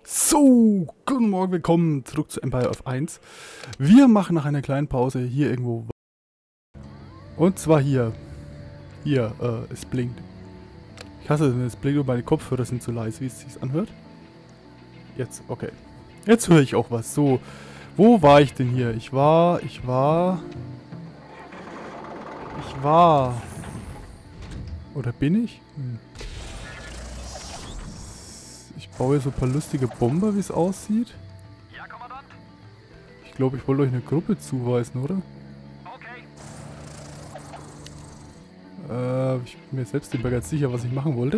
So, guten Morgen, willkommen zurück zu Empire of 1. Wir machen nach einer kleinen Pause hier irgendwo. Und zwar hier. Hier, es blinkt. Ich hasse es, wenn es blinkt und meine Kopfhörer sind zu leise, wie es sich anhört. Jetzt, okay. Jetzt höre ich auch was. So, wo war ich denn hier? Ich war... Oder bin ich? Ich baue hier so ein paar lustige Bomber, wie es aussieht. Ja, Kommandant? Ich glaube, ich wollte euch eine Gruppe zuweisen, oder? Okay. Ich bin mir selbst nicht mehr ganz sicher, was ich machen wollte.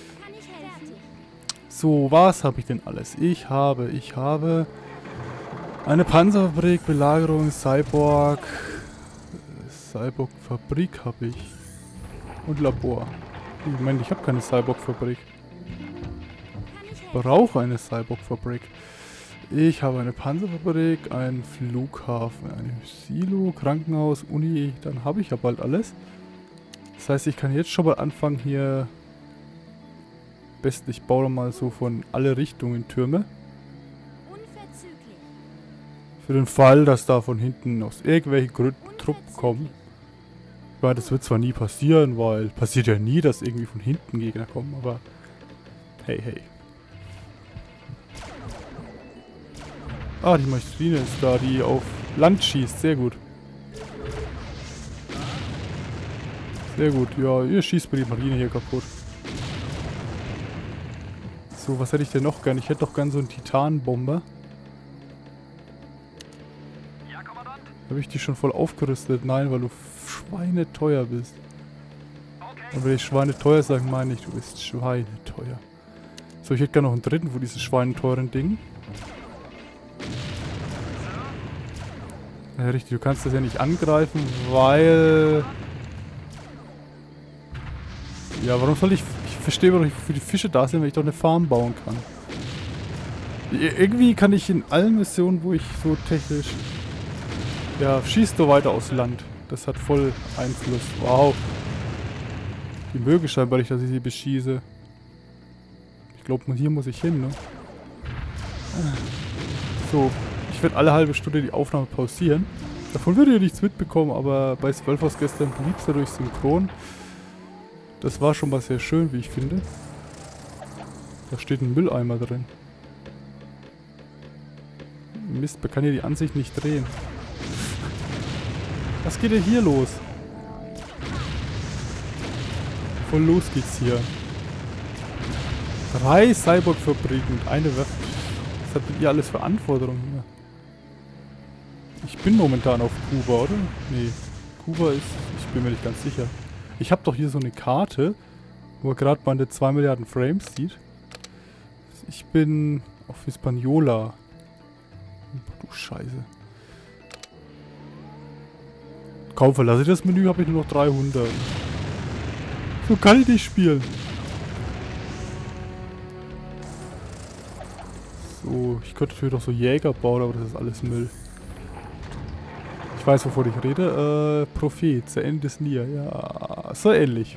So, was habe ich denn alles? Ich habe eine Panzerfabrik, Belagerung, Cyborg-Fabrik habe ich. Und Labor. Ich meine, ich habe keine Cyborg-Fabrik. Ich brauche eine Cyborg-Fabrik. Ich habe eine Panzerfabrik, einen Flughafen, ein Silo, Krankenhaus, Uni. Dann habe ich ja bald alles. Das heißt, ich kann jetzt schon mal anfangen hier. Besten, ich baue mal so von alle Richtungen Türme. Für den Fall, dass da von hinten aus irgendwelchen Gründen Truppen kommen. Ich meine, das wird zwar nie passieren, weil passiert ja nie, dass irgendwie von hinten Gegner kommen, aber hey, hey. Ah, die Maschine ist da, die auf Land schießt. Sehr gut. Sehr gut. Ja, ihr schießt mir die Marine hier kaputt. So, was hätte ich denn noch gern? Ich hätte doch gern so einen Titanbomber. Ja, Kommandant? Habe ich die schon voll aufgerüstet? Nein, weil du schweineteuer bist. Okay. Und wenn ich schweineteuer sage, meine ich, du bist schweineteuer. So, ich hätte gerne noch einen dritten von diesen schweineteuren Dingen. Ja, richtig, du kannst das ja nicht angreifen, weil... Ja, warum soll ich... Ich verstehe, warum ich für die Fische da sind, wenn ich doch eine Farm bauen kann. Irgendwie kann ich in allen Missionen, wo ich so technisch... Ja, schießt du weiter aus Land. Das hat voll Einfluss. Wow. Die mögen scheinbar nicht, dass ich sie beschieße. Ich glaube, hier muss ich hin, ne? So. Ich werde alle halbe Stunde die Aufnahme pausieren. Davon würdet ihr nichts mitbekommen, aber bei Zwölfhaus gestern blieb es dadurch synchron. Das war schon mal sehr schön, wie ich finde. Da steht ein Mülleimer drin. Mist, man kann hier die Ansicht nicht drehen. Was geht denn hier los? Voll los geht's hier. 3 Cyborg-Fabriken und eine Waffe. Was habt ihr alles für Anforderungen hier? Ich bin momentan auf Kuba, oder? Nee, Kuba ist... Ich bin mir nicht ganz sicher. Ich habe doch hier so eine Karte, wo man gerade meine 2 Milliarden Frames sieht. Ich bin auf Hispaniola. Du Scheiße. Kaum verlasse ich das Menü, habe ich nur noch 300. So kann ich nicht spielen. So, ich könnte natürlich doch so Jäger bauen, aber das ist alles Müll. Ich weiß, wovon ich rede. Prophet, der Ende des Nier. Ja, so ähnlich.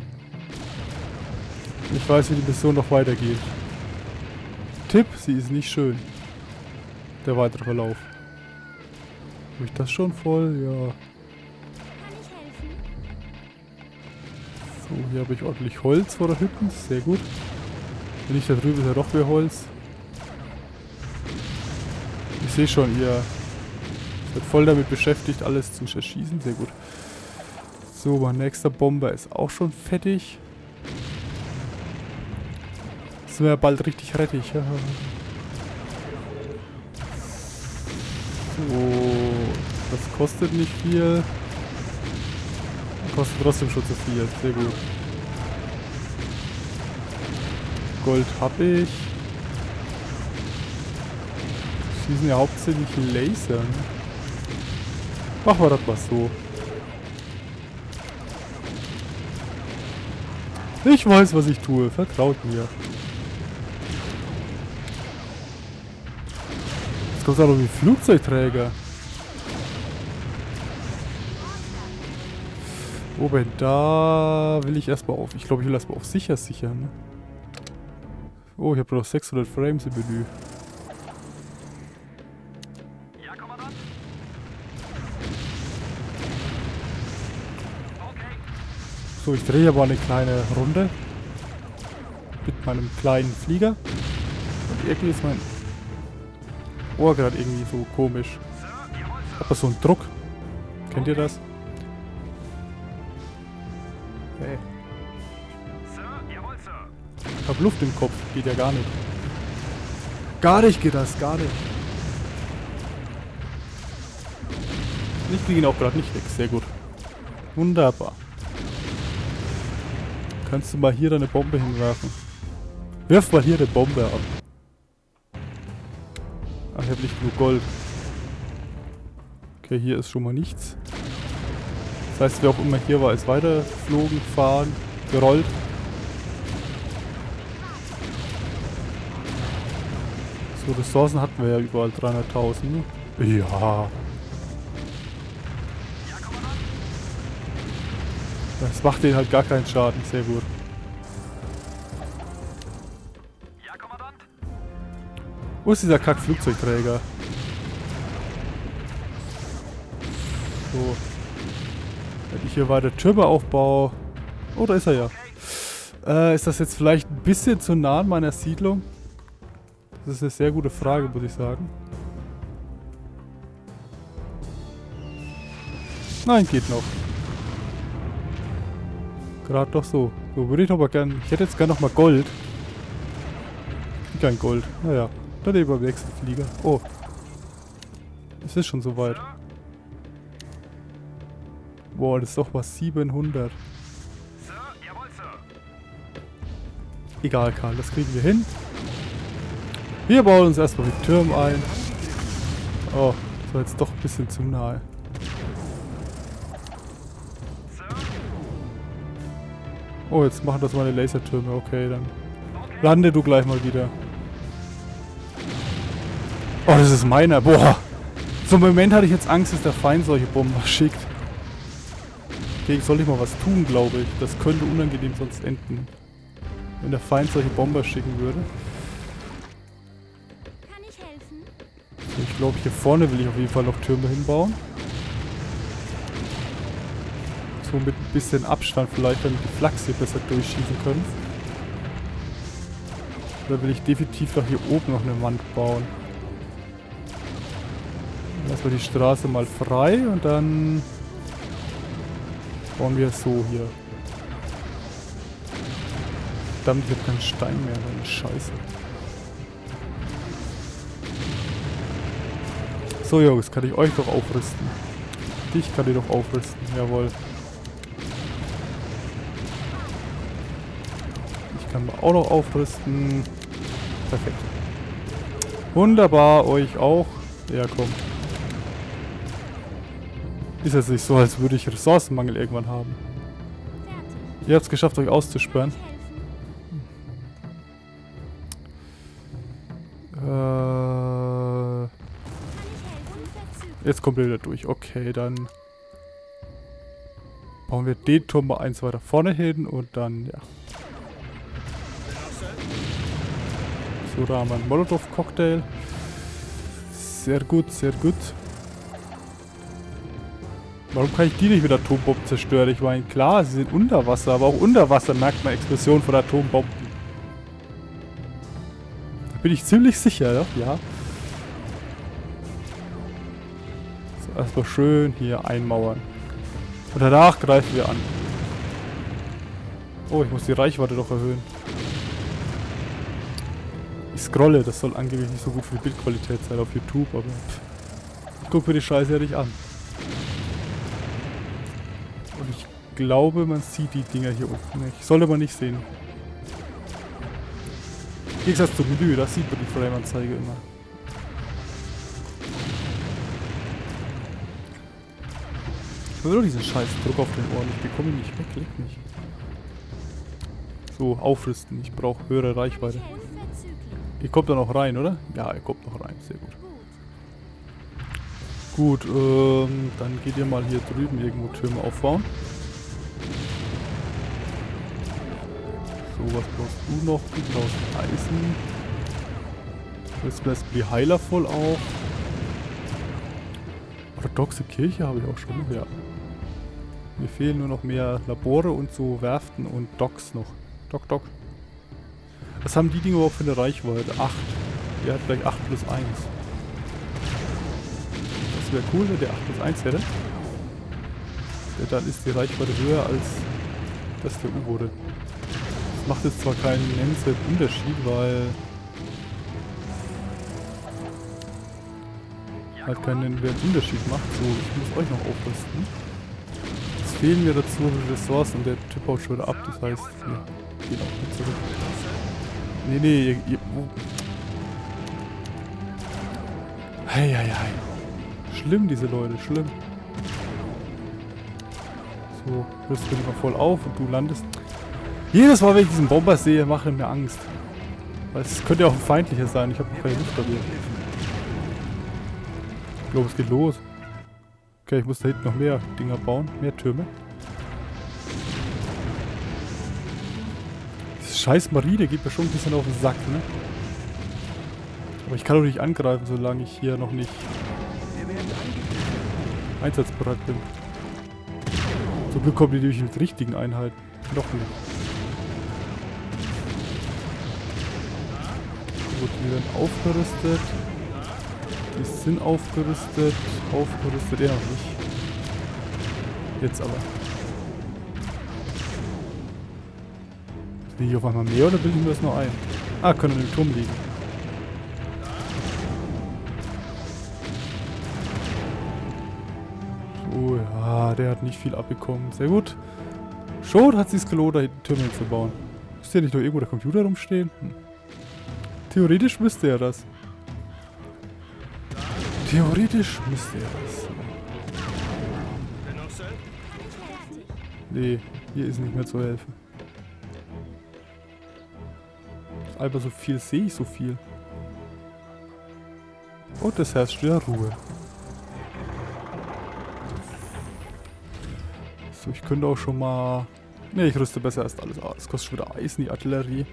Ich weiß, wie die Mission noch weitergeht. Tipp, sie ist nicht schön. Der weitere Verlauf. Habe ich das schon voll? Ja. So, hier habe ich ordentlich Holz vor der Hütte. Sehr gut. Wenn ich da drüben ist ja doch mehr Holz. Ich sehe schon, ihr seid voll damit beschäftigt, alles zu erschießen. Sehr gut. So, mein nächster Bomber ist auch schon fertig. Sind wir ja bald richtig rettig. Ja. So, das kostet nicht viel. Kostet trotzdem schon zu viel. Sehr gut. Gold habe ich. Schießen ja hauptsächlich Laser. Machen wir das mal so. Ich weiß, was ich tue. Vertraut mir. Jetzt kommt auch noch wie Flugzeugträger. Moment, da will ich erstmal auf. Ich glaube, ich will erstmal auf sicher sichern. Ne? Oh, ich habe noch 600 Frames im Menü. So, ich drehe aber eine kleine Runde mit meinem kleinen Flieger. Und irgendwie ist mein Ohr gerade irgendwie so komisch. Ich habe so einen Druck. Kennt ihr das? Hey. Ich hab Luft im Kopf. Geht ja gar nicht. Gar nicht geht das, gar nicht. Ich kriege ihn auch gerade nicht weg. Sehr gut. Wunderbar. Kannst du mal hier deine Bombe hinwerfen? Wirf mal hier eine Bombe ab. Ach, ich habe nicht genug Gold. Okay, hier ist schon mal nichts. Das heißt, wer auch immer hier war, ist weitergeflogen, gefahren, gerollt. So, Ressourcen hatten wir ja überall 300.000. Ja. Das macht denen halt gar keinen Schaden. Sehr gut. Ja, Kommandant. Wo ist dieser Kack-Flugzeugträger? So. Wenn ich hier weiter Türme aufbaue... Oh, da ist er ja. Ist das jetzt vielleicht ein bisschen zu nah an meiner Siedlung? Das ist eine sehr gute Frage, muss ich sagen. Nein, geht noch. Gerade doch so. So würde ich aber gern... Ich hätte jetzt gern nochmal Gold. Kein Gold. Naja. Dann eben beim nächsten Flieger. Oh. Es ist schon soweit. Boah, das ist doch was 700. Egal, Karl. Das kriegen wir hin. Wir bauen uns erstmal die Türme ein. Oh, das war jetzt doch ein bisschen zu nahe. Oh, jetzt machen das meine Lasertürme. Okay, dann lande du gleich mal wieder. Oh, das ist meiner. Boah. So im Moment hatte ich jetzt Angst, dass der Feind solche Bomben schickt. Okay, soll ich mal was tun, glaube ich. Das könnte unangenehm sonst enden. Wenn der Feind solche Bomber schicken würde. Kann ich helfen? So, ich glaube, hier vorne will ich auf jeden Fall noch Türme hinbauen. So mit ein bisschen Abstand vielleicht, damit die Flachs hier besser durchschießen können. Oder will ich definitiv noch hier oben noch eine Wand bauen. Lassen wir die Straße mal frei und dann bauen wir es so hier. Verdammt, ich habe keinen Stein mehr, so eine Scheiße. So Jungs, kann ich euch doch aufrüsten. Dich kann ich doch aufrüsten, jawohl. Ich kann auch noch aufrüsten. Perfekt. Wunderbar, euch auch. Ja, komm. Ist jetzt nicht so, als würde ich Ressourcenmangel irgendwann haben. Fertig. Ihr habt es geschafft, euch auszusperren. Jetzt kommt er wieder durch. Okay, dann bauen wir den Turm mal eins weiter vorne hin und dann, ja. So, da haben wir einen Molotov-Cocktail. Sehr gut, sehr gut. Warum kann ich die nicht mit Atombomben zerstören? Ich meine, klar, sie sind unter Wasser, aber auch unter Wasser merkt man Explosionen von Atombomben. Da bin ich ziemlich sicher, ja? Ja. So, erstmal schön hier einmauern. Und danach greifen wir an. Oh, ich muss die Reichweite doch erhöhen. Ich scrolle, das soll angeblich nicht so gut für die Bildqualität sein auf YouTube, aber ich gucke mir die Scheiße ja nicht an. Und ich glaube, man sieht die Dinger hier unten nicht. Sollte man nicht sehen. Im Gegensatz zum Menü, da sieht man die Frame-Anzeige immer. Ich will nur diesen scheiß Druck auf den Ohren. Ich bekomme ihn nicht weg, leck mich. So, aufrüsten. Ich brauche höhere Reichweite. Ich helfe bezüglich. Ihr kommt da noch rein, oder? Ja, ihr kommt noch rein. Sehr gut. Gut, dann geht ihr mal hier drüben irgendwo Türme aufbauen. So, was brauchst du noch? Du brauchst Eisen. Jetzt bläst die Heiler voll auf. Orthodoxe Kirche habe ich auch schon, ja. Mir fehlen nur noch mehr Labore und so Werften und Docks noch. Dock. Was haben die Dinge überhaupt für eine Reichweite? 8. Der hat gleich 8 plus 1. Das wäre cool, wenn der 8 plus 1 hätte. Dann ist die Reichweite höher als das der U-Boote. Das macht jetzt zwar keinen nennenswerten Unterschied, weil halt keinen nennenswerten Unterschied macht. So, ich muss euch noch aufrüsten. Jetzt fehlen mir dazu Ressourcen und der Typ haut schon wieder ab. Das heißt, wir gehen auch nicht zurück. Nee, Hei. Schlimm, diese Leute, schlimm. So, rüst du mal voll auf und du landest. Jedes Mal, wenn ich diesen Bomber sehe, mache ich mir Angst. Weil es könnte ja auch ein feindlicher sein. Ich habe keine Luft dafür. Ich glaube, es geht los. Okay, ich muss da hinten noch mehr Dinger bauen. Mehr Türme. Diese scheiß Marine geht mir schon ein bisschen auf den Sack, ne? Aber ich kann doch nicht angreifen, solange ich hier noch nicht einsatzbereit bin. Zum Glück kommen die nämlich mit richtigen Einheiten. Noch nicht. Gut, die werden aufgerüstet. Die sind aufgerüstet. Aufgerüstet eher noch nicht. Jetzt aber. Will ich auf einmal mehr oder bilden wir das noch ein? Ah, können im Turm liegen. So, ja, der hat nicht viel abbekommen. Sehr gut. Schon hat sich's gelohnt, da hinten Türme hinzubauen. Müsste ja nicht nur irgendwo der Computer rumstehen? Theoretisch müsste er das. Theoretisch müsste er das. Nee, hier ist nicht mehr zu helfen. Aber so viel sehe ich so viel. Und es herrscht wieder Ruhe. So, ich könnte auch schon mal... Ne, ich rüste besser erst alles aus. Es kostet schon wieder Eisen, die Artillerie.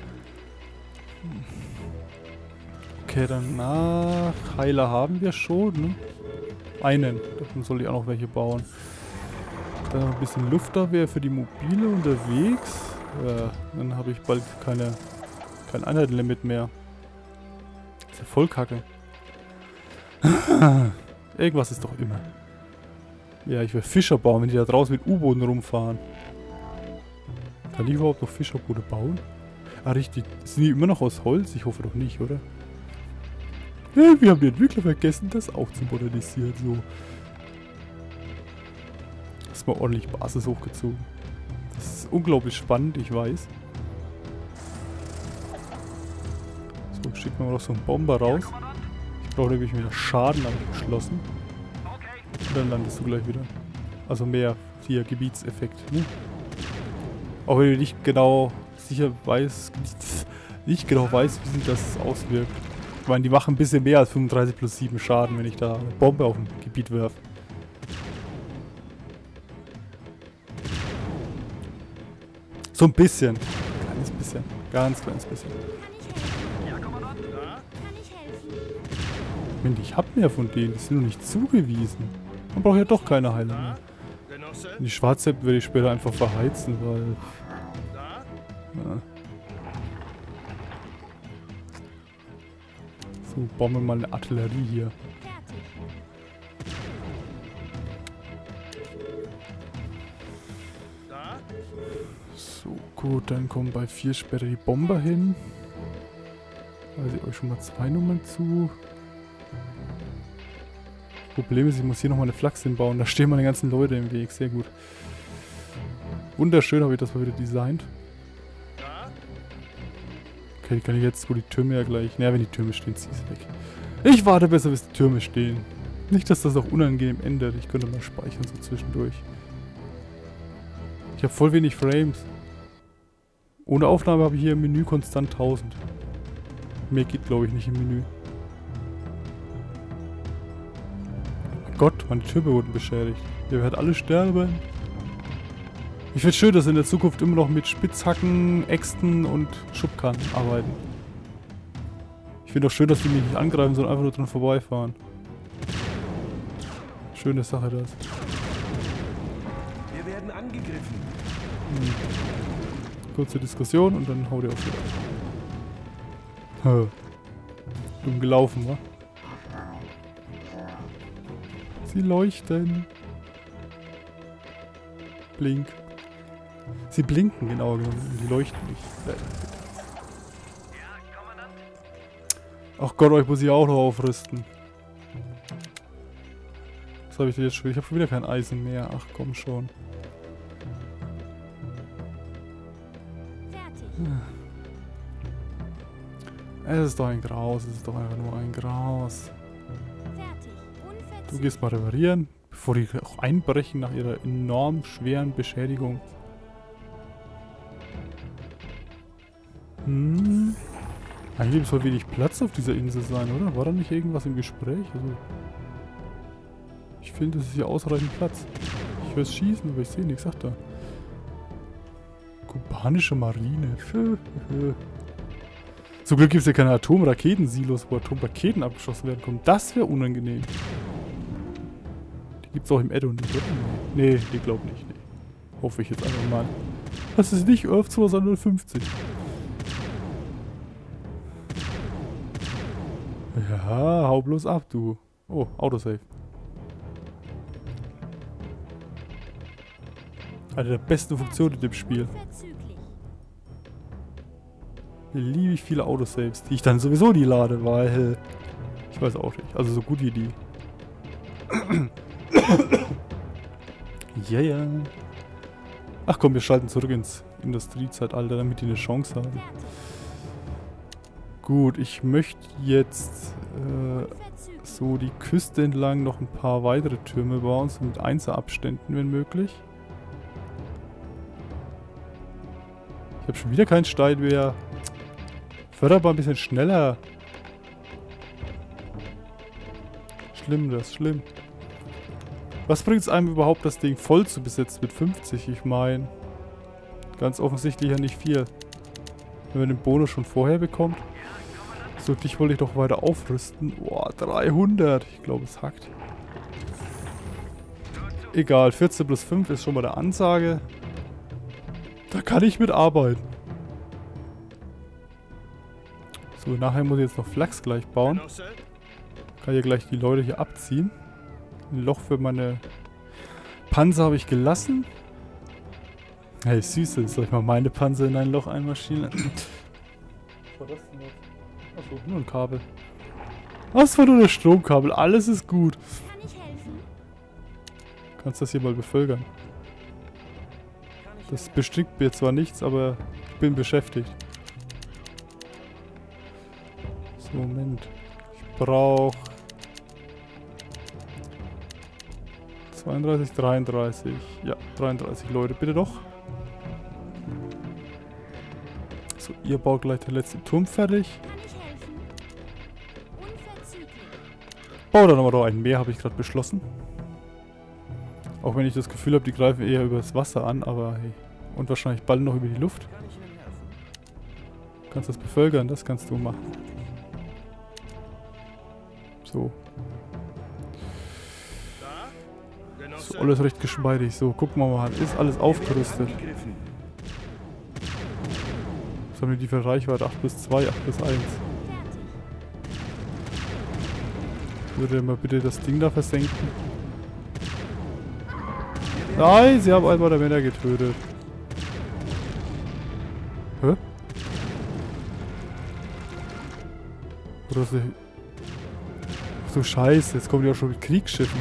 Okay, danach... Heiler haben wir schon, ne? Einen. Davon soll ich auch noch welche bauen. Dann noch ein bisschen Luftabwehr für die Mobile unterwegs. Dann habe ich bald kein Einheitenlimit mehr. Das ist ja voll kacke. Irgendwas ist doch immer. Ja, ich will Fischer bauen, wenn die da draußen mit U-Booten rumfahren. Kann ich überhaupt noch Fischerboote bauen? Ah, richtig. Sind die immer noch aus Holz? Ich hoffe doch nicht, oder? Ja, wir haben die Entwickler vergessen, das auch zu modernisieren. So. Erstmal ordentlich Basis hochgezogen. Das ist unglaublich spannend, ich weiß. So, schicken wir mal noch so einen Bomber raus. Ich brauche nämlich wieder Schaden, habe ich beschlossen. Und dann landest du gleich wieder. Also mehr hier Gebietseffekt. Ne? Auch wenn ich nicht genau nicht genau weiß, wie sich das auswirkt. Ich meine, die machen ein bisschen mehr als 35 plus 7 Schaden, wenn ich da eine Bombe auf dem Gebiet werfe. So ein bisschen. Kleines bisschen. Ganz kleines bisschen. Mensch, ich hab mehr von denen. Die sind noch nicht zugewiesen. Man braucht ja doch keine Heiler mehr. Die Schwarze werde ich später einfach verheizen, weil... Ja. So, bauen wir mal eine Artillerie hier. So, gut, dann kommen bei 4 später die Bomber hin. Weise ich euch schon mal 2 Nummern zu. Problem ist, ich muss hier nochmal eine Flachs hinbauen. Da stehen meine ganzen Leute im Weg. Sehr gut. Wunderschön habe ich das mal wieder designt. Okay, kann ich jetzt, wo die Türme ja gleich... Naja, wenn die Türme stehen, zieh sie weg. Ich warte besser, bis die Türme stehen. Nicht, dass das auch unangenehm endet. Ich könnte mal speichern so zwischendurch. Ich habe voll wenig Frames. Ohne Aufnahme habe ich hier im Menü konstant 1000. Mehr geht, glaube ich, nicht im Menü. Oh Gott, meine Türme wurden beschädigt. Ihr werdet alle sterben. Ich finde es schön, dass sie in der Zukunft immer noch mit Spitzhacken, Äxten und Schubkarren arbeiten. Ich finde auch schön, dass die mich nicht angreifen, sondern einfach nur dran vorbeifahren. Schöne Sache das. Wir werden angegriffen. Kurze Diskussion und dann haut ihr auch wieder. Dumm gelaufen, wa? Sie leuchten. Blink. Sie blinken, genauer genommen. Sie leuchten nicht. Ach Gott, euch muss ich auch noch aufrüsten. Was habe ich denn jetzt schon? Ich habe schon wieder kein Eisen mehr. Ach komm schon. Es ist doch ein Graus, es ist doch einfach nur ein Graus. Du gehst mal reparieren, bevor die auch einbrechen nach ihrer enorm schweren Beschädigung. Eigentlich soll wenig Platz auf dieser Insel sein, oder? War da nicht irgendwas im Gespräch? Also ich finde, es ist hier ausreichend Platz. Ich höre es schießen, aber ich sehe nichts. Sagt da. Kubanische Marine. Zum Glück gibt es ja keine Atomraketensilos, wo Atomraketen abgeschossen werden können. Das wäre unangenehm. Die gibt es auch im Add-on nicht, oder? Nee, ich glaube nicht. Nee. Hoffe ich jetzt einfach mal. Das ist nicht Earth 250. Ja, hau bloß ab, du. Oh, Autosave. Eine der besten Funktionen in dem Spiel. Hier liebe ich viele Autosaves, die ich dann sowieso nie lade, weil... Ich weiß auch nicht. Also so gut wie die. Yeah. Ach komm, wir schalten zurück ins Industriezeitalter, damit die eine Chance haben. Gut, ich möchte jetzt so die Küste entlang noch ein paar weitere Türme bauen, so mit Einzelabständen, wenn möglich. Ich habe schon wieder keinen Stein mehr. Förderbar ein bisschen schneller. Schlimm, das ist schlimm. Was bringt es einem überhaupt, das Ding voll zu besetzen mit 50? Ich meine, ganz offensichtlich ja nicht viel. Wenn man den Bonus schon vorher bekommt. So, dich wollte ich doch weiter aufrüsten. Boah, 300. Ich glaube, es hackt. Egal, 14 plus 5 ist schon mal der Ansage. Da kann ich mitarbeiten. So, nachher muss ich jetzt noch Flachs gleich bauen. Kann hier gleich die Leute hier abziehen. Ein Loch für meine Panzer habe ich gelassen. Hey, Süße, soll ich mal meine Panzer in ein Loch einmarschieren? Was war das denn jetzt? Achso, nur ein Kabel. Was war nur das Stromkabel? Alles ist gut. Kann ich helfen? Kannst das hier mal bevölkern. Das bestickt mir zwar nichts, aber ich bin beschäftigt. So, Moment. Ich brauche 32, 33. Ja, 33 Leute, bitte doch. So, ihr baut gleich den letzten Turm fertig. Kann ich helfen? Unverzüglich. Bau da nochmal noch einen mehr, habe ich gerade beschlossen. Auch wenn ich das Gefühl habe, die greifen eher übers Wasser an, aber hey. Und wahrscheinlich bald noch über die Luft. Du kannst das bevölkern, das kannst du machen. So. So, alles recht geschmeidig. So, gucken wir mal. Ist alles aufgerüstet. Was haben wir die für Reichweite? 8 plus 2, 8 plus 1. Würde mal bitte das Ding da versenken? Nein, sie haben einmal der Männer getötet. Hä? Oder so... Ach so, Scheiße, jetzt kommen die auch schon mit Kriegsschiffen.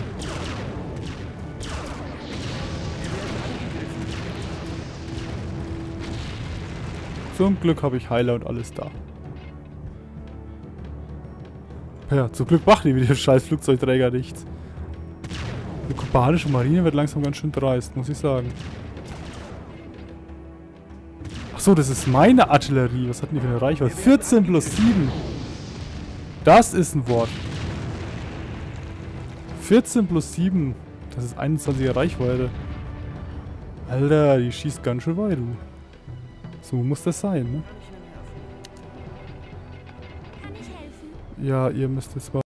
Zum Glück habe ich Heiler und alles da. Ja, zum Glück machen die mit dem scheiß Flugzeugträger nichts. Die kubanische Marine wird langsam ganz schön dreist, muss ich sagen. Achso, das ist meine Artillerie. Was hatten die für eine Reichweite? 14 plus 7. Das ist ein Wort. 14 plus 7. Das ist 21er Reichweite. Alter, die schießt ganz schön weit, du. So muss das sein, ne? Kann ich helfen? Ja, ihr müsst jetzt mal...